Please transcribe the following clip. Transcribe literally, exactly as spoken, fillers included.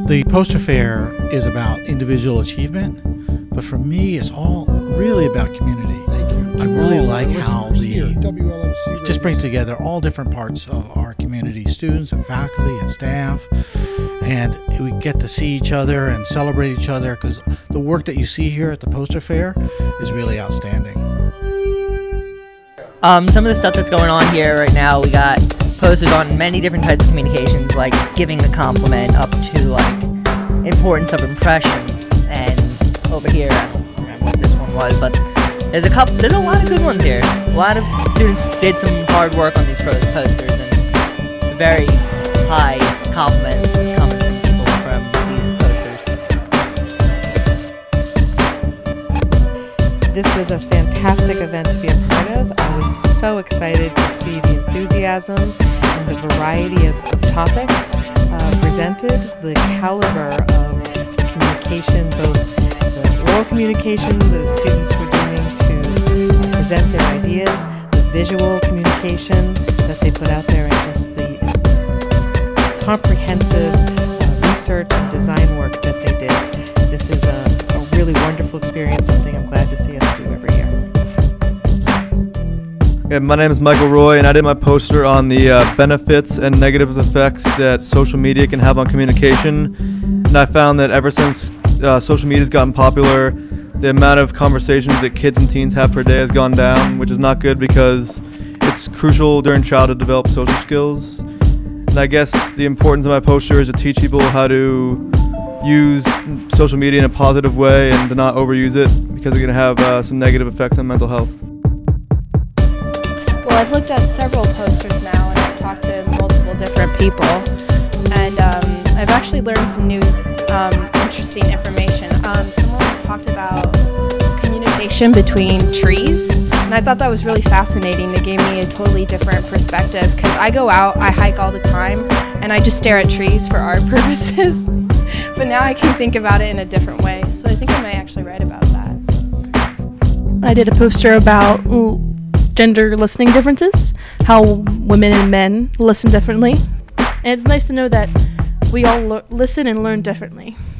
The poster fair is about individual achievement, but for me, it's all really about community. Thank you. I really all like our how listeners the here at W L M C it just brings together all different parts of our community, students and faculty and staff, and we get to see each other and celebrate each other because the work that you see here at the poster fair is really outstanding. Um, some of the stuff that's going on here right now, we got posters on many different types of communications, like giving a compliment up to like importance of impressions, and over here, I don't remember what this one was, but there's a couple, there's a lot of good ones here. A lot of students did some hard work on these posters, and very high compliments coming from people from these posters. This was a fantastic event to be a part of. I was so excited to see the enthusiasm and the variety of, of topics uh, presented, the caliber of communication, both the oral communication the students were doing to uh, present their ideas, the visual communication that they put out there, and just the comprehensive uh, research and design work that they did. This is a, a really wonderful experience, something I'm glad to see us do every year. Yeah, my name is Michael Roy, and I did my poster on the uh, benefits and negative effects that social media can have on communication. And I found that ever since uh, social media has gotten popular, the amount of conversations that kids and teens have per day has gone down, which is not good because it's crucial during childhood to develop social skills. And I guess the importance of my poster is to teach people how to use social media in a positive way and to not overuse it because it can have uh, some negative effects on mental health. Well, I've looked at several posters now and I've talked to multiple different people, and um, I've actually learned some new um, interesting information. Um, someone talked about communication between trees, and I thought that was really fascinating. It gave me a totally different perspective because I go out, I hike all the time, and I just stare at trees for art purposes. But now I can think about it in a different way, so I think I might actually write about that. I did a poster about gender listening differences, how women and men listen differently. And it's nice to know that we all listen and learn differently.